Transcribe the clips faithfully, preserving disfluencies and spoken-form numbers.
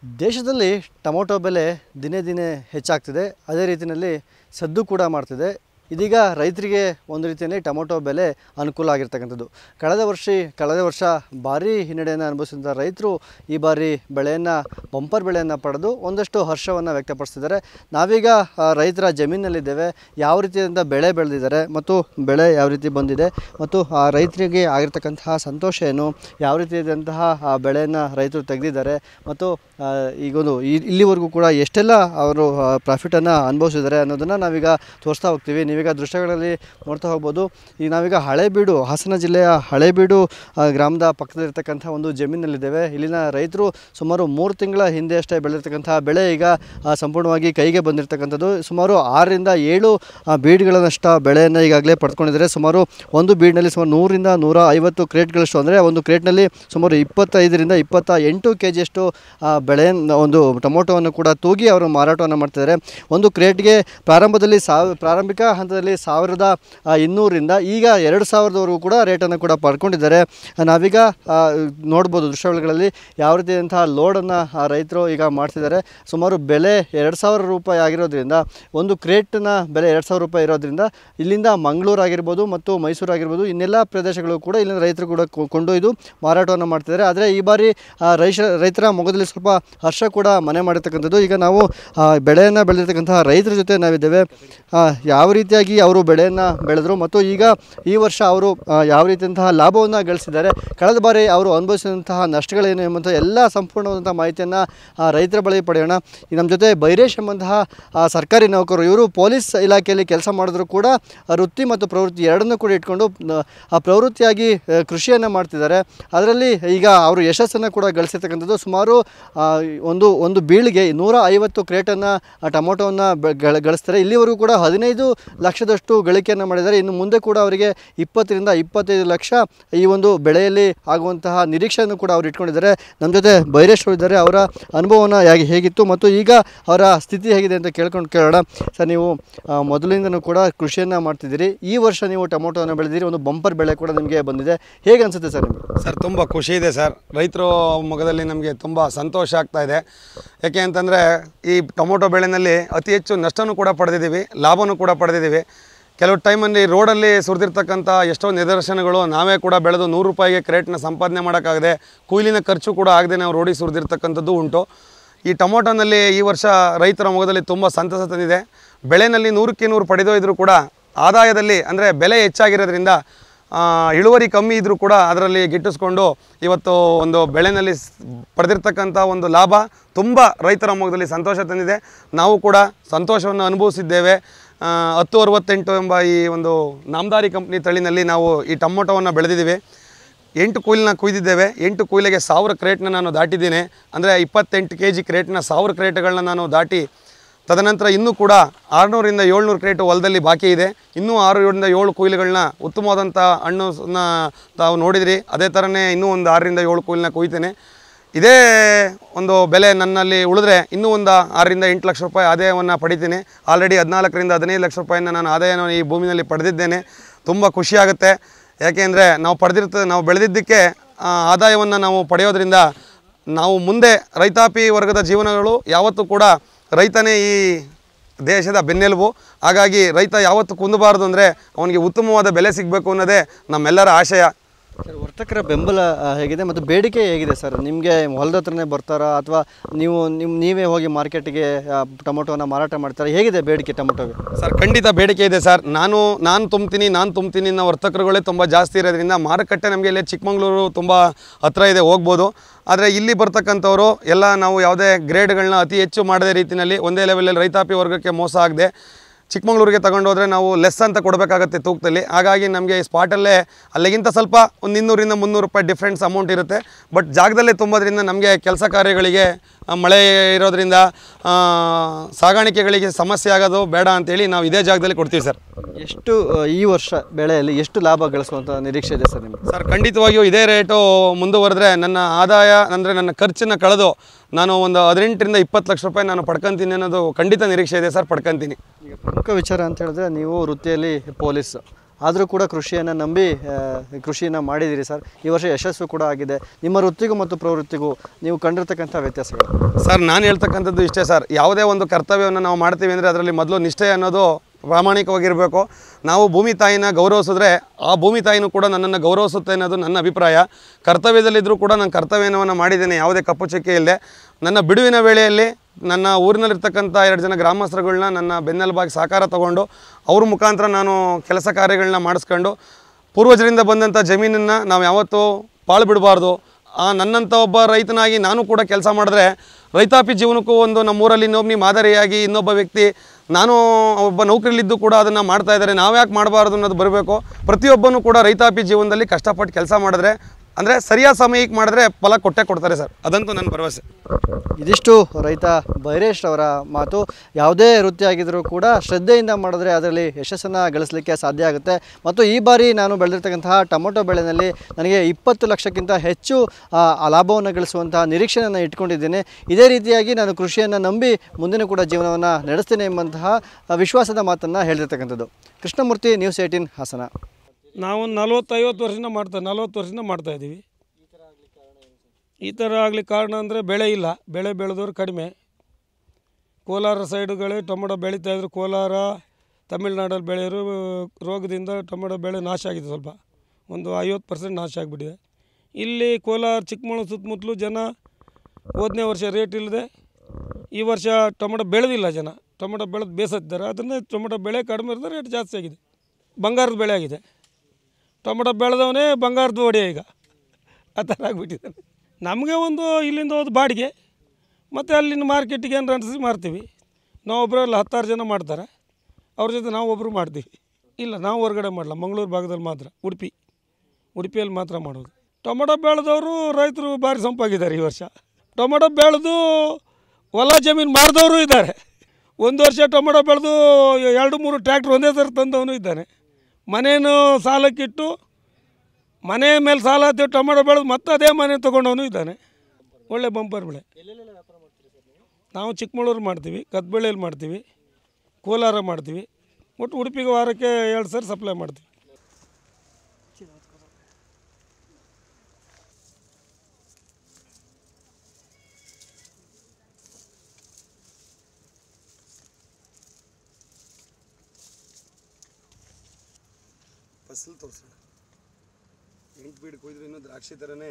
ದೇಶದಲ್ಲಿ ಟೊಮೊಟೊ ಬೆಲೆ ದಿನೇ ದಿನೇ ಹೆಚ್ಚಾಗ್ತಿದೆ. ಅದೇ ರೀತಿಯಲ್ಲಿ ಸದ್ದು ಕೂಡ ಮಾಡ್ತಿದೆ. ಇದೀಗ ರೈತರಿಗೆ ಒಂದು ರೀತಿಯಲ್ಲಿ ಟೊಮೊಟೊ ಬೆಲೆ ಅನುಕೂಲ ಆಗಿರ್ತಕ್ಕಂಥದ್ದು. ಕಳೆದ ವರ್ಷ ಕಳೆದ ವರ್ಷ ಭಾರೀ ಹಿನ್ನಡೆಯನ್ನು ಅನುಭವಿಸಿದ ರೈತರು ಈ ಬಾರಿ ಬೆಳೆಯನ್ನು ಬಂಪರ್ ಬೆಳೆಯನ್ನು ಪಡೆದು ಒಂದಷ್ಟು ಹರ್ಷವನ್ನು ವ್ಯಕ್ತಪಡಿಸ್ತಿದ್ದಾರೆ. ನಾವೀಗ ರೈತರ ಜಮೀನಲ್ಲಿದ್ದೇವೆ. ಯಾವ ರೀತಿಯಿಂದ ಬೆಳೆ ಬೆಳೆದಿದ್ದಾರೆ ಮತ್ತು ಬೆಳೆ ಯಾವ ರೀತಿ ಬಂದಿದೆ ಮತ್ತು ಆ ರೈತರಿಗೆ ಆಗಿರ್ತಕ್ಕಂತಹ ಸಂತೋಷ ಏನು, ಯಾವ ರೀತಿಯಾದಂತಹ ಆ ಬೆಳೆಯನ್ನು ರೈತರು ತೆಗೆದಿದ್ದಾರೆ ಮತ್ತು ಈಗೊಂದು ಇಲ್ಲಿವರೆಗೂ ಕೂಡ ಎಷ್ಟೆಲ್ಲ ಅವರು ಪ್ರಾಫಿಟನ್ನು ಅನುಭವಿಸಿದ್ದಾರೆ ಅನ್ನೋದನ್ನು ನಾವೀಗ ತೋರಿಸ್ತಾ ಹೋಗ್ತೀವಿ. ನೀವೀಗ ದೃಶ್ಯಗಳಲ್ಲಿ ನೋಡ್ತಾ ಹೋಗ್ಬೋದು. ಈಗ ನಾವೀಗ ಹಳೇಬೀಡು, ಹಾಸನ ಜಿಲ್ಲೆಯ ಹಳೇಬೀಡು ಗ್ರಾಮದ ಪಕ್ಕದಲ್ಲಿರ್ತಕ್ಕಂಥ ಒಂದು ಜಮೀನಲ್ಲಿದ್ದೇವೆ. ಇಲ್ಲಿನ ರೈತರು ಸುಮಾರು ಮೂರು ತಿಂಗಳ ಹಿಂದೆ ಅಷ್ಟೇ ಬೆಳೆದಿರ್ತಕ್ಕಂಥ ಬೆಳೆ ಈಗ ಸಂಪೂರ್ಣವಾಗಿ ಕೈಗೆ ಬಂದಿರತಕ್ಕಂಥದ್ದು. ಸುಮಾರು ಆರರಿಂದ ಏಳು ಬೀಡ್ಗಳನ್ನಷ್ಟು ಬೆಳೆಯನ್ನು ಈಗಾಗಲೇ ಪಡ್ಕೊಂಡಿದ್ದಾರೆ. ಸುಮಾರು ಒಂದು ಬೀಡ್ನಲ್ಲಿ ಸುಮಾರು ನೂರಿಂದ ನೂರ ಐವತ್ತು ಕ್ರೇಟ್ಗಳಷ್ಟು, ಅಂದರೆ ಒಂದು ಕ್ರೇಟ್ನಲ್ಲಿ ಸುಮಾರು ಇಪ್ಪತ್ತೈದರಿಂದ ಇಪ್ಪತ್ತ ಎಂಟು ಕೆ ಜಿಯಷ್ಟು ಬೆಳೆಯನ್ನು ಒಂದು ಟೊಮೊಟೊವನ್ನು ಕೂಡ ತೂಗಿ ಅವರು ಮಾರಾಟವನ್ನು ಮಾಡ್ತಿದ್ದಾರೆ. ಒಂದು ಕ್ರೇಟ್ಗೆ ಪ್ರಾರಂಭದಲ್ಲಿ ಸಾವ ಪ್ರಾರಂಭಿಕ ಹಂತದಲ್ಲಿ ಸಾವಿರದ ಇನ್ನೂರಿಂದ ಈಗ ಎರಡು ಸಾವಿರದವರೆಗೂ ಕೂಡ ರೇಟನ್ನು ಕೂಡ ಪಡ್ಕೊಂಡಿದ್ದಾರೆ. ನಾವೀಗ ನೋಡ್ಬೋದು ದೃಶ್ಯಾವಳಿಗಳಲ್ಲಿ ಯಾವ ರೀತಿಯಾದಂತಹ ಲೋಡನ್ನು ರೈತರು ಈಗ ಮಾಡ್ತಿದ್ದಾರೆ. ಸುಮಾರು ಬೆಲೆ ಎರಡು ಸಾವಿರ ರೂಪಾಯಿ ಆಗಿರೋದ್ರಿಂದ, ಒಂದು ಕ್ರೇಟ್ನ ಬೆಲೆ ಎರಡು ಸಾವಿರ ರೂಪಾಯಿ ಇರೋದ್ರಿಂದ ಇಲ್ಲಿಂದ ಮಂಗಳೂರು ಆಗಿರ್ಬೋದು ಮತ್ತು ಮೈಸೂರು ಆಗಿರ್ಬೋದು ಇನ್ನೆಲ್ಲ ಪ್ರದೇಶಗಳು ಕೂಡ ಇಲ್ಲಿಂದ ರೈತರು ಕೂಡ ಕೊಂಡೊಯ್ದು ಮಾರಾಟವನ್ನು ಮಾಡ್ತಿದ್ದಾರೆ. ಆದರೆ ಈ ಬಾರಿ ರೈತ ರೈತರ ಮೊಗದಲ್ಲಿ ಸ್ವಲ್ಪ ಹರ್ಷ ಕೂಡ ಮನೆ ಮಾಡಿರ್ತಕ್ಕಂಥದ್ದು. ಈಗ ನಾವು ಬೆಳೆಯನ್ನು ಬೆಳೆದಿರ್ತಕ್ಕಂತಹ ರೈತರ ಜೊತೆ ನಾವಿದ್ದೇವೆ. ಯಾವ ರೀತಿಯಾಗಿ ಅವರು ಬೆಳೆಯನ್ನು ಬೆಳೆದರು ಮತ್ತು ಈಗ ಈ ವರ್ಷ ಅವರು ಯಾವ ರೀತಿಯಂತಹ ಲಾಭವನ್ನು ಗಳಿಸಿದ್ದಾರೆ, ಕಳೆದ ಬಾರಿ ಅವರು ಅನುಭವಿಸಿದಂತಹ ನಷ್ಟಗಳೇನು ಎಂಬಂಥ ಎಲ್ಲ ಸಂಪೂರ್ಣವಾದಂಥ ಮಾಹಿತಿಯನ್ನು ರೈತರ ಬಳಿ ಪಡೆಯೋಣ. ಈ ನಮ್ಮ ಜೊತೆ ಬೈರೇಶ್ ಎಂಬಂತಹ ಸರ್ಕಾರಿ ನೌಕರರು, ಇವರು ಪೊಲೀಸ್ ಇಲಾಖೆಯಲ್ಲಿ ಕೆಲಸ ಮಾಡಿದ್ರು ಕೂಡ ವೃತ್ತಿ ಮತ್ತು ಪ್ರವೃತ್ತಿ ಎರಡನ್ನೂ ಕೂಡ ಇಟ್ಕೊಂಡು ಆ ಪ್ರವೃತ್ತಿಯಾಗಿ ಕೃಷಿಯನ್ನು ಮಾಡ್ತಿದ್ದಾರೆ. ಅದರಲ್ಲಿ ಈಗ ಅವರು ಯಶಸ್ಸನ್ನು ಕೂಡ ಗಳಿಸಿರ್ತಕ್ಕಂಥದ್ದು. ಸುಮಾರು ಒಂದು ಒಂದು ಬೀಳಿಗೆ ನೂರ ಐವತ್ತು ಕ್ರೇಟನ್ನು ಟೊಮೊಟೊವನ್ನು ಗಳಿಸ್ತಾರೆ. ಇಲ್ಲಿವರೆಗೂ ಕೂಡ ಹದಿನೈದು ಲಕ್ಷದಷ್ಟು ಗಳಿಕೆಯನ್ನು ಮಾಡಿದ್ದಾರೆ. ಇನ್ನು ಮುಂದೆ ಕೂಡ ಅವರಿಗೆ ಇಪ್ಪತ್ತರಿಂದ ಇಪ್ಪತ್ತೈದು ಲಕ್ಷ ಈ ಒಂದು ಬೆಳೆಯಲ್ಲಿ ಆಗುವಂತಹ ನಿರೀಕ್ಷೆಯನ್ನು ಕೂಡ ಅವರು ಇಟ್ಕೊಂಡಿದ್ದಾರೆ. ನಮ್ಮ ಜೊತೆ ಬೈರೇಶ್ ಇದ್ದಾರೆ. ಅವರ ಅನುಭವವನ್ನು ಹೇಗೆ ಹೇಗಿತ್ತು ಮತ್ತು ಈಗ ಅವರ ಸ್ಥಿತಿ ಹೇಗಿದೆ ಅಂತ ಕೇಳ್ಕೊಂಡು ಕೇಳೋಣ. ಸರ್, ನೀವು ಮೊದಲಿಂದನೂ ಕೂಡ ಕೃಷಿಯನ್ನು ಮಾಡ್ತಿದ್ದೀರಿ. ಈ ವರ್ಷ ನೀವು ಟೊಮೊಟೊವನ್ನು ಬೆಳೆದಿರಿ, ಒಂದು ಬಂಪರ್ ಬೆಳೆ ಕೂಡ ನಿಮಗೆ ಬಂದಿದೆ. ಹೇಗೆ ಅನಿಸುತ್ತೆ ಸರ್ ನಿಮಗೆ? ಸರ್, ತುಂಬ ಖುಷಿ ಇದೆ ಸರ್. ರೈತರು ಮೊಗದಲ್ಲಿ ನಮಗೆ ತುಂಬ ಸಂತೋಷ ಆಗ್ತಾ ಇದೆ. ಯಾಕೆ ಅಂತಂದರೆ ಈ ಟೊಮೊಟೊ ಬೆಳೆಯಲ್ಲಿ ಅತಿ ಹೆಚ್ಚು ನಷ್ಟನೂ ಕೂಡ ಪಡೆದಿದ್ದೀವಿ, ಲಾಭನೂ ಕೂಡ ಪಡೆದಿದ್ದೀವಿ. ಕೆಲವು ಟೈಮಲ್ಲಿ ರೋಡಲ್ಲಿ ಸುರಿದಿರ್ತಕ್ಕಂಥ ಎಷ್ಟೋ ನಿದರ್ಶನಗಳು ನಾವೇ ಕೂಡ ಬೆಳೆದು ನೂರು ರೂಪಾಯಿಗೆ ಕ್ರೇಟ್ನ ಸಂಪಾದನೆ ಮಾಡೋಕ್ಕಾಗದೆ, ಕೂಲಿನ ಖರ್ಚು ಕೂಡ ಆಗದೆ ನಾವು ರೋಡಿಗೆ ಸುರಿದಿರ್ತಕ್ಕಂಥದ್ದು ಉಂಟು. ಈ ಟೊಮೊಟೊನಲ್ಲಿ ಈ ವರ್ಷ ರೈತರ ಮೊಗದಲ್ಲಿ ತುಂಬ ಸಂತಸ ತಂದಿದೆ. ಬೆಳೆಯಲ್ಲಿ ನೂರಕ್ಕೆ ನೂರು ಪಡೆದೋಯ್ದರೂ ಕೂಡ ಆದಾಯದಲ್ಲಿ, ಅಂದರೆ ಬೆಲೆ ಹೆಚ್ಚಾಗಿರೋದ್ರಿಂದ ಇಳುವರಿ ಕಮ್ಮಿ ಇದ್ದರೂ ಕೂಡ ಅದರಲ್ಲಿ ಗಿಟ್ಟಿಸ್ಕೊಂಡು ಇವತ್ತು ಒಂದು ಬೆಳೆಯಲ್ಲಿ ಪಡೆದಿರ್ತಕ್ಕಂಥ ಒಂದು ಲಾಭ ತುಂಬ ರೈತರ ಮೊಗದಲ್ಲಿ ಸಂತೋಷ ತಂದಿದೆ. ನಾವು ಕೂಡ ಸಂತೋಷವನ್ನು ಅನುಭವಿಸಿದ್ದೇವೆ. ಹತ್ತು ಅರವತ್ತೆಂಟು ಎಂಬ ಈ ಒಂದು ನಾಮದಾರಿ ಕಂಪ್ನಿ ತಳಿನಲ್ಲಿ ನಾವು ಈ ಟೊಮೊಟೊವನ್ನು ಬೆಳೆದಿದ್ದೀವಿ. ಎಂಟು ಕೊಯ್ಲನ್ನ ಕುಯ್ದಿದ್ದೇವೆ. ಎಂಟು ಕೊಯ್ಲಿಗೆ ಸಾವಿರ ಕ್ರೇಟ್ನ ನಾನು ದಾಟಿದ್ದೀನಿ. ಅಂದರೆ ಇಪ್ಪತ್ತೆಂಟು ಕೆ ಜಿ ಕ್ರೇಟ್ನ ಸಾವಿರ ಕ್ರೇಟ್ಗಳನ್ನ ನಾನು ದಾಟಿ, ತದನಂತರ ಇನ್ನೂ ಕೂಡ ಆರುನೂರಿಂದ ಏಳ್ನೂರು ಕ್ರೇಟು ಹೊಲದಲ್ಲಿ ಬಾಕಿ ಇದೆ. ಇನ್ನೂ ಆರು ಏಳರಿಂದ ಏಳು ಕೊಯ್ಲುಗಳನ್ನ ಉತ್ತಮವಾದಂಥ ಹಣ್ಣನ್ನ ತಾವು ನೋಡಿದ್ರಿ. ಅದೇ ಥರನೇ ಇನ್ನೂ ಒಂದು ಆರರಿಂದ ಏಳು ಕೊಯ್ಲನ್ನ ಕೊಯ್ತೇನೆ. ಇದೇ ಒಂದು ಬೆಲೆ ನನ್ನಲ್ಲಿ ಉಳಿದ್ರೆ ಇನ್ನೂ ಒಂದು ಆರರಿಂದ ಎಂಟು ಲಕ್ಷ ರೂಪಾಯಿ ಆದಾಯವನ್ನು ಪಡಿತೀನಿ. ಆಲ್ರೆಡಿ ಹದಿನಾಲ್ಕರಿಂದ ಹದಿನೈದು ಲಕ್ಷ ರೂಪಾಯಿನ ನಾನು ಆದಾಯವನ್ನು ಈ ಭೂಮಿನಲ್ಲಿ ಪಡೆದಿದ್ದೇನೆ. ತುಂಬ ಖುಷಿಯಾಗುತ್ತೆ. ಯಾಕೆಂದರೆ ನಾವು ಪಡೆದಿರ್ತ ನಾವು ಬೆಳೆದಿದ್ದಕ್ಕೆ ಆದಾಯವನ್ನು ನಾವು ಪಡೆಯೋದ್ರಿಂದ ನಾವು ಮುಂದೆ ರೈತಾಪಿ ವರ್ಗದ ಜೀವನಗಳು ಯಾವತ್ತೂ ಕೂಡ ರೈತನೇ ಈ ದೇಶದ ಬೆನ್ನೆಲುಬು. ಹಾಗಾಗಿ ರೈತ ಯಾವತ್ತೂ ಕುಂದಬಾರ್ದು, ಅಂದರೆ ಅವನಿಗೆ ಉತ್ತಮವಾದ ಬೆಲೆ ಸಿಗಬೇಕು ಅನ್ನೋದೇ ನಮ್ಮೆಲ್ಲರ ಆಶಯ. ಸರ್, ವರ್ತಕರ ಬೆಂಬಲ ಹೇಗಿದೆ ಮತ್ತು ಬೇಡಿಕೆ ಹೇಗಿದೆ ಸರ್? ನಿಮಗೆ ಹೊಲದ ಹತ್ರನೇ ಬರ್ತಾರಾ ಅಥವಾ ನೀವು ನಿಮ್ಮ ನೀವೇ ಹೋಗಿ ಮಾರ್ಕೆಟಿಗೆ ಟೊಮೊಟೊನ ಮಾರಾಟ ಮಾಡ್ತಾರೆ? ಹೇಗಿದೆ ಬೇಡಿಕೆ ಟೊಮೊಟೊಗೆ? ಸರ್, ಖಂಡಿತ ಬೇಡಿಕೆ ಇದೆ ಸರ್. ನಾನು ನಾನು ತುಂಬ್ತೀನಿ ನಾನು ತುಂಬ್ತೀನಿ ಅನ್ನೋ ವರ್ತಕರುಗಳೇ ತುಂಬ ಜಾಸ್ತಿ ಇರೋದ್ರಿಂದ ಮಾರುಕಟ್ಟೆ ನಮಗೆ ಇಲ್ಲಿ ಚಿಕ್ಕಮಗಳೂರು ತುಂಬ ಹತ್ತಿರ ಇದೆ, ಹೋಗ್ಬೋದು. ಆದರೆ ಇಲ್ಲಿ ಬರ್ತಕ್ಕಂಥವ್ರು ಎಲ್ಲ ನಾವು ಯಾವುದೇ ಗ್ರೇಡ್ಗಳನ್ನ ಅತಿ ಹೆಚ್ಚು ಮಾಡದೇ ರೀತಿಯಲ್ಲಿ ಒಂದೇ ಲೆವೆಲಲ್ಲಿ ರೈತಾಪಿ ವರ್ಗಕ್ಕೆ ಮೋಸ ಆಗದೆ ಚಿಕ್ಕಮಗಳೂರಿಗೆ ತಗೊಂಡೋದ್ರೆ ನಾವು ಲೆಸ್ ಅಂತ ಕೊಡಬೇಕಾಗತ್ತೆ ತೂಕದಲ್ಲಿ. ಹಾಗಾಗಿ ನಮಗೆ ಸ್ಪಾಟಲ್ಲೇ ಅಲ್ಲಿಗಿಂತ ಸ್ವಲ್ಪ ಒಂದು ಇನ್ನೂರಿಂದ ಮುನ್ನೂರು ರೂಪಾಯಿ ಡಿಫ್ರೆನ್ಸ್ ಅಮೌಂಟ್ ಇರುತ್ತೆ. ಬಟ್ ಜಾಗದಲ್ಲೇ ತುಂಬೋದ್ರಿಂದ ನಮಗೆ ಕೆಲಸ ಕಾರ್ಯಗಳಿಗೆ, ಮಳೆ ಇರೋದ್ರಿಂದ ಸಾಗಾಣಿಕೆಗಳಿಗೆ ಸಮಸ್ಯೆ ಆಗೋದು ಬೇಡ ಅಂತೇಳಿ ನಾವು ಇದೇ ಜಾಗದಲ್ಲಿ ಕೊಡ್ತೀವಿ ಸರ್. ಎಷ್ಟು ಈ ವರ್ಷ ಬೆಳೆಯಲ್ಲಿ ಎಷ್ಟು ಲಾಭ ಗಳಿಸುವಂಥ ನಿರೀಕ್ಷೆ ಇದೆ ಸರ್ ನಿಮಗೆ? ಸರ್, ಖಂಡಿತವಾಗಿಯೂ ಇದೇ ರೇಟು ಮುಂದುವರೆದ್ರೆ ನನ್ನ ಆದಾಯ, ಅಂದರೆ ನನ್ನ ಖರ್ಚನ್ನು ಕಳೆದು ನಾನು ಒಂದು ಹದಿನೆಂಟರಿಂದ ಇಪ್ಪತ್ತು ಲಕ್ಷ ರೂಪಾಯಿ ನಾನು ಪಡ್ಕೊತೀನಿ ಅನ್ನೋದು ಖಂಡಿತ ನಿರೀಕ್ಷೆ ಇದೆ ಸರ್. ಪಡ್ಕೊತೀನಿ. ಈಗ ಪ್ರಮುಖ ವಿಚಾರ ಅಂತ ಹೇಳಿದ್ರೆ ನೀವು ವೃತ್ತಿಯಲ್ಲಿ ಪೊಲೀಸ್, ಆದರೂ ಕೂಡ ಕೃಷಿಯನ್ನು ನಂಬಿ ಕೃಷಿಯನ್ನು ಮಾಡಿದ್ದೀರಿ ಸರ್. ಈ ವರ್ಷ ಯಶಸ್ಸು ಕೂಡ ಆಗಿದೆ. ನಿಮ್ಮ ವೃತ್ತಿಗೂ ಮತ್ತು ಪ್ರವೃತ್ತಿಗೂ ನೀವು ಕಂಡಿರ್ತಕ್ಕಂಥ ವ್ಯತ್ಯಾಸಗಳು? ಸರ್, ನಾನು ಹೇಳ್ತಕ್ಕಂಥದ್ದು ಇಷ್ಟೇ ಸರ್. ಯಾವುದೇ ಒಂದು ಕರ್ತವ್ಯವನ್ನು ನಾವು ಮಾಡ್ತೀವಿ ಅಂದರೆ ಅದರಲ್ಲಿ ಮೊದಲು ನಿಷ್ಠೆ ಅನ್ನೋದು ಪ್ರಾಮಾಣಿಕವಾಗಿರಬೇಕು. ನಾವು ಭೂಮಿ ತಾಯಿನ ಗೌರವಿಸಿದ್ರೆ ಆ ಭೂಮಿ ತಾಯಿನೂ ಕೂಡ ನನ್ನನ್ನು ಗೌರವಿಸುತ್ತೆ ಅನ್ನೋದು ನನ್ನ ಅಭಿಪ್ರಾಯ. ಕರ್ತವ್ಯದಲ್ಲಿದ್ದರೂ ಕೂಡ ನಾನು ಕರ್ತವ್ಯವನ್ನು ಮಾಡಿದ್ದೇನೆ, ಯಾವುದೇ ಕಪ್ಪು ಚುಕ್ಕೆ ಇಲ್ಲದೆ. ನನ್ನ ಬಿಡುವಿನ ವೇಳೆಯಲ್ಲಿ ನನ್ನ ಊರಿನಲ್ಲಿರ್ತಕ್ಕಂಥ ಎರಡು ಜನ ಗ್ರಾಮಸ್ಥರುಗಳನ್ನ ನನ್ನ ಬೆನ್ನೆಲುಬಾಗಿ ಸಹಕಾರ ತಗೊಂಡು ಅವ್ರ ಮುಖಾಂತರ ನಾನು ಕೆಲಸ ಕಾರ್ಯಗಳನ್ನ ಮಾಡಿಸ್ಕೊಂಡು ಪೂರ್ವಜರಿಂದ ಬಂದಂಥ ಜಮೀನನ್ನು ನಾವು ಯಾವತ್ತೂ ಪಾಳು ಬಿಡಬಾರ್ದು. ನನ್ನಂಥ ಒಬ್ಬ ರೈತನಾಗಿ ನಾನು ಕೂಡ ಕೆಲಸ ಮಾಡಿದ್ರೆ ರೈತಾಪಿ ಜೀವನಕ್ಕೂ ಒಂದು ನಮ್ಮೂರಲ್ಲಿ ಇನ್ನೊಬ್ಬನಿ ಮಾದರಿಯಾಗಿ ಇನ್ನೊಬ್ಬ ವ್ಯಕ್ತಿ ನಾನು ಒಬ್ಬ ನೌಕರಿಲಿದ್ದು ಕೂಡ ಅದನ್ನು ಮಾಡ್ತಾ ಇದ್ದಾರೆ, ನಾವು ಯಾಕೆ ಮಾಡಬಾರ್ದು ಅನ್ನೋದು ಬರಬೇಕು. ಪ್ರತಿಯೊಬ್ಬನೂ ಕೂಡ ರೈತಾಪಿ ಜೀವನದಲ್ಲಿ ಕಷ್ಟಪಟ್ಟು ಕೆಲಸ ಮಾಡಿದ್ರೆ ಅಂದರೆ ಸರಿಯಾದ ಸಮಯಕ್ಕೆ ಮಾಡಿದ್ರೆ ಫಲ ಕೊಟ್ಟೇ ಕೊಡ್ತಾರೆ ಸರ್, ಅದಂತೂ ನನ್ನ ಭರವಸೆ. ಇದಿಷ್ಟು ರೈತ ಬೈರೇಶ್ ಅವರ ಮಾತು. ಯಾವುದೇ ವೃತ್ತಿ ಆಗಿದ್ದರೂ ಕೂಡ ಶ್ರದ್ಧೆಯಿಂದ ಮಾಡಿದ್ರೆ ಅದರಲ್ಲಿ ಯಶಸ್ಸನ್ನು ಗಳಿಸಲಿಕ್ಕೆ ಸಾಧ್ಯ ಆಗುತ್ತೆ. ಮತ್ತು ಈ ಬಾರಿ ನಾನು ಬೆಳೆದಿರ್ತಕ್ಕಂತಹ ಟೊಮೊಟೊ ಬೆಳೆಯಲ್ಲಿ ನನಗೆ ಇಪ್ಪತ್ತು ಲಕ್ಷಕ್ಕಿಂತ ಹೆಚ್ಚು ಲಾಭವನ್ನು ಗಳಿಸುವಂತಹ ನಿರೀಕ್ಷೆಯನ್ನು ಇಟ್ಕೊಂಡಿದ್ದೇನೆ. ಇದೇ ರೀತಿಯಾಗಿ ನಾನು ಕೃಷಿಯನ್ನು ನಂಬಿ ಮುಂದಿನ ಕೂಡ ಜೀವನವನ್ನು ನಡೆಸ್ತೇನೆ ಎಂಬಂತಹ ವಿಶ್ವಾಸದ ಮಾತನ್ನು ಹೇಳಿರ್ತಕ್ಕಂಥದ್ದು. Krishnamurthy, news eighteen, Hassan. ನಾವು ನಲ್ವತ್ತೈವತ್ತು ವರ್ಷದಿಂದ ಮಾಡ್ತಾ ನಲ್ವತ್ತು ವರ್ಷದಿಂದ ಮಾಡ್ತಾಯಿದ್ದೀವಿ. ಈ ಥರ ಆಗಲಿಕ್ಕೆ ಕಾರಣ ಅಂದರೆ ಬೆಳೆ ಇಲ್ಲ, ಬೆಳೆ ಬೆಳೆದವರು ಕಡಿಮೆ. ಕೋಲಾರ ಸೈಡುಗಳೇ ಟೊಮೊಟೊ ಬೆಳೀತಾಯಿದ್ರು. ಕೋಲಾರ, ತಮಿಳ್ನಾಡಲ್ಲಿ ಬೆಳೆಯೋರು ರೋಗದಿಂದ ಟೊಮೊಟೊ ಬೆಳೆ ನಾಶ ಆಗಿದೆ, ಸ್ವಲ್ಪ ಒಂದು ಐವತ್ತು ಪರ್ಸೆಂಟ್ ನಾಶ ಆಗಿಬಿಟ್ಟಿದೆ. ಇಲ್ಲಿ ಕೋಲಾರ, ಚಿಕ್ಕಮಗಳೂರು ಸುತ್ತಮುತ್ತಲು ಜನ ಹೋದನೇ ವರ್ಷ ರೇಟ್ ಇಲ್ಲದೆ ಈ ವರ್ಷ ಟೊಮೊಟೊ ಬೆಳೆದಿಲ್ಲ. ಜನ ಟೊಮೊಟೊ ಬೆಳೆದು ಬೇಸತ್ತಿದ್ದಾರೆ. ಅದನ್ನೇ ಟೊಮೊಟೊ ಬೆಳೆ ಕಡಿಮೆ ಇರೋದು, ರೇಟ್ ಜಾಸ್ತಿ ಆಗಿದೆ. ಬಂಗಾರದ ಬೆಳೆ ಆಗಿದೆ. ಟೊಮೊಟೊ ಬೆಳೆದವನೇ ಬಂಗಾರದ ಒಡೆಯ ಈಗ, ಆ ಥರ ಆಗಿಬಿಟ್ಟಿದ್ದಾನೆ. ನಮಗೆ ಒಂದು ಇಲ್ಲಿಂದ ಹೋದ ಬಾಡಿಗೆ ಮತ್ತು ಅಲ್ಲಿನ ಮಾರ್ಕೆಟಿಗೆ ಏನು ಅನಿಸಿ ಮಾರ್ತೀವಿ. ನಾವೊಬ್ಬರಲ್ಲಿ ಹತ್ತಾರು ಜನ ಮಾಡ್ತಾರೆ, ಅವ್ರ ಜೊತೆ ನಾವು ಒಬ್ಬರು ಮಾಡ್ತೀವಿ. ಇಲ್ಲ, ನಾವು ಹೊರಗಡೆ ಮಾಡಲ್ಲ, ಮಂಗಳೂರು ಭಾಗದಲ್ಲಿ ಮಾತ್ರ, ಉಡುಪಿ ಉಡುಪಿಯಲ್ಲಿ ಮಾತ್ರ ಮಾಡೋದು. ಟೊಮೊಟೊ ಬೆಳೆದವರು ರೈತರು ಭಾರಿ ಸಂಪಾಗಿದ್ದಾರೆ ಈ ವರ್ಷ. ಟೊಮೊಟೊ ಬೆಳೆದು ಹೊಲ ಜಮೀನು ಮಾರಿದವರು ಇದ್ದಾರೆ. ಒಂದು ವರ್ಷ ಟೊಮೊಟೊ ಬೆಳೆದು ಎರಡು ಮೂರು ಟ್ರ್ಯಾಕ್ಟ್ರ್ ಒಂದೇ ಥರ ತಂದವನು ಇದ್ದಾನೆ. ಮನೇನು ಸಾಲಕ್ಕಿಟ್ಟು ಮನೆ ಮೇಲೆ ಸಾಲ ಹತ್ತಿ ಟೊಮೊಟೊ ಬೆಳೆದು ಮತ್ತೆ ಅದೇ ಮನೆ ತೊಗೊಂಡವನು ಇದ್ದಾನೆ. ಒಳ್ಳೆ ಬಂಪರ್ ಬೆಳೆ. ನಾವು ಚಿಕ್ಕಮಗಳೂರು ಮಾಡ್ತೀವಿ, ಕದ್ಬಳ್ಳಿಯಲ್ಲಿ ಮಾಡ್ತೀವಿ, ಕೋಲಾರ ಮಾಡ್ತೀವಿ. ಒಟ್ಟು ಉಡುಪಿಗೆ ವಾರಕ್ಕೆ ಎರಡು ಸರಿ ಸಪ್ಲೈ ಮಾಡ್ತೀವಿ. ಫಸಲು ತೋರಿಸೋಣ. ಎಂಟು ಬೀಡ್ ಕೊಯ್ದ್ರು ಇನ್ನೂ ದ್ರಾಕ್ಷಿ ಥರನೇ.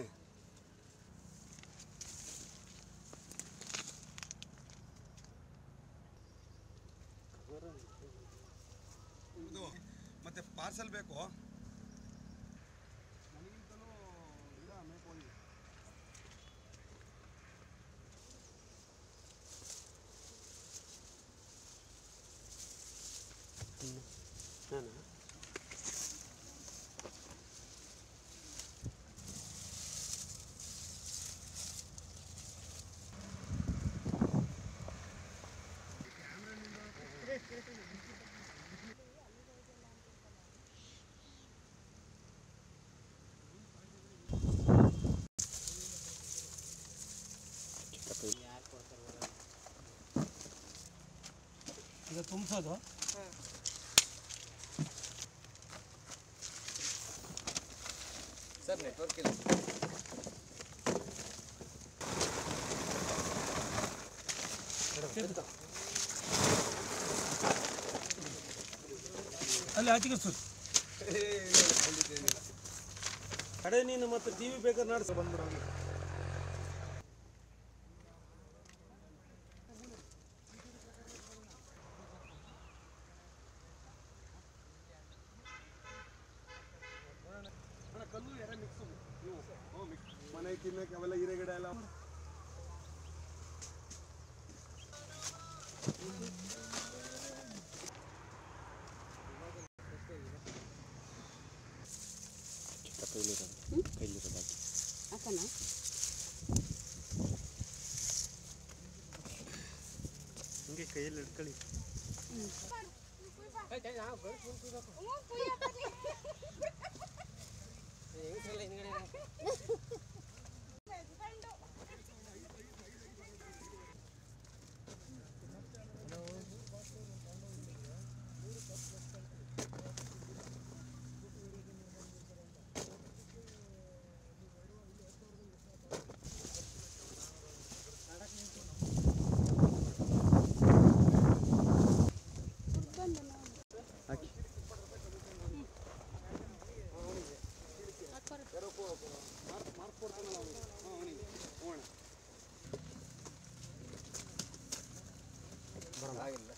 ಇದು ಮತ್ತೆ ಪಾರ್ಸಲ್ ಬೇಕು. ನನಗಿಂತಲೂ ಇಲ್ಲ ಮೇಕೋಗಿ. ನಾನು ಈಗ ತುಂಬಿಸೋದು. ಸರ್ ನೆಟ್ವರ್ಕ್ ಇಲ್ಲ. ಅಲ್ಲಿ ಆಚೆಗೆ ಸರ್ ಕಡೆ ನೀನು ಮತ್ತೆ ಟಿ ವಿ ಬೇಕಾದ್ರೆ ನಡೆಸ ಬಂದ್ಬಿಡೋ. ಕಲ್ಲು ಎರೆ ಮಿಕ್ಸು ಮನೆ ತಿನ್ನಕ್ಕೆ ಅವೆಲ್ಲ ಹಿರೇಗಡೆ ಎಲ್ಲ. ಹಿಂಗೆ ಕೈಯಲ್ಲಿ ಹಿಡ್ಕೊಳ್ಳಿ.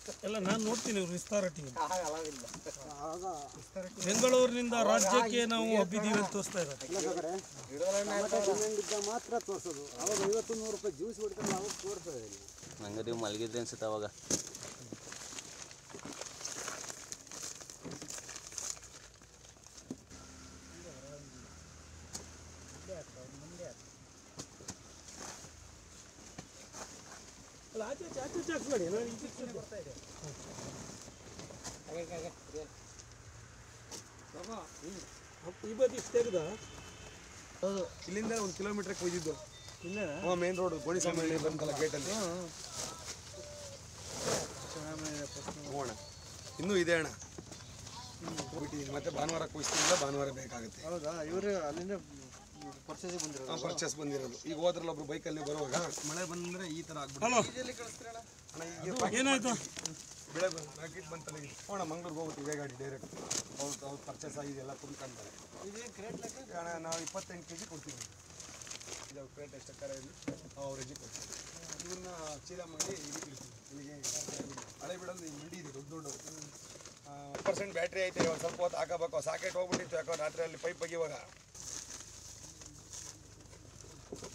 ಎಲ್ಲ ನಾನು ನೋಡ್ತೀನಿ ಇವ್ರು ವಿಸ್ತಾರ ಟೀಮ್ ಬೆಂಗಳೂರಿನಿಂದ ರಾಜ್ಯಕ್ಕೆ ನಾವು ಹಬ್ಬಿದ್ದೀವಿ ಅಂತ ತೋರಿಸ್ತಾ ಇದ್ದಾರೆ. ಮಾತ್ರ ತೋರಿಸೋದು ಅವಾಗ ಐವತ್ತು ನೂರು ರೂಪಾಯಿ ಜ್ಯೂಸ್ ಹೊಡ್ಕೊಂಡು ಅವಾಗ ತೋರಿಸೋದು. ನಂಗೆ ನೀವು ಮಲಗಿದ್ರಿ ಅನ್ಸುತ್ತೆ ಅವಾಗ. ಈ ಬದಿ ತೆಗ್ದ ಹೌದು, ಇಲ್ಲಿಂದ ಒಂದು ಕಿಲೋಮೀಟರ್ ಕೊಯ್ದಿದ್ದು ಮೇನ್ ರೋಡ್ ಗೋಣಿಸ್ವಾಮಿ ಬಂತಲ್ಲ ಗೇಟಲ್ಲಿ. ಹೋಗೋಣ, ಇನ್ನೂ ಇದೆ ಅಣ್ಣ, ಬಿಟ್ಟಿದ್ದೀನಿ. ಮತ್ತೆ ಭಾನುವಾರ ಕೊಯ್ಸ್ತಿಲ್ಲ, ಭಾನುವಾರ ಬೇಕಾಗುತ್ತೆ. ಹೌದಾ, ಇವರು ಅಲ್ಲಿಂದ ಪರ್ಚೇಸಿಗೆ ಬಂದಿರೋದು. ಪರ್ಚೇಸ್ ಬಂದಿರೋದು. ಈಗ ಹೋದ್ರಲ್ಲ ಒಬ್ರು ಬೈಕಲ್ಲಿ ಬರುವಾಗ ಮಳೆ ಬಂದ್ರೆ ಈ ತರ ಆಗ್ಬಿಟ್ಟು ಏನಾಯ್ತು ಬೆಳೆ ಬಂದು ರಾಕೆಟ್ ಬಂತಲ್ಲ. ಹೋಣ ಮಂಗ್ಳೂರ್ಗೆ ಹೋಗುತ್ತೆ ಇದೇ ಗಾಡಿ ಡೈರೆಕ್ಟ್. ಅವ್ರು ಅವ್ರು ಪರ್ಚೇಸ್ ಆಗಿದೆ ಎಲ್ಲ ತುಂಬ್ಕೊಂತಾರೆ. ಇದೇನು ಕ್ರೇಟ್ ಲೆಕ್ಕ? ಅಣ್ಣ ನಾವು ಇಪ್ಪತ್ತೆಂಟು ಕೆ ಜಿ ಕೊಡ್ತೀವಿ. ಇದು ಕ್ರೇಟ್ ಎಷ್ಟು ಕರ ಇಲ್ಲಿ ಅವ್ರ ಹೆಜ್ಜೆ ಕೊಡ್ತೀವಿ. ಇವನ್ನ ಚೀಲ ಮಾಡಿ ಇಲ್ಲಿ ಇಡ್ತೀವಿ. ಇಲ್ಲಿಗೆ ಹಳೆ ಬಿಡೋದು ಈಗ ಮಂಡಿ ಇದೆ ದೊಡ್ಡ ದೊಡ್ಡ ಪರ್ಸೆಂಟ್ ಬ್ಯಾಟ್ರಿ ಐತೆ. ಒಂದು ಸ್ವಲ್ಪ ಹೊತ್ತು ಹಾಕಬೇಕು. ಸಾಕೆಟ್ ಹೋಗ್ಬಿಟ್ಟಿತ್ತು ಯಾಕೋ ರಾತ್ರಿಯಲ್ಲಿ ಪೈಪ್ ಬಗೆಯುವಾಗ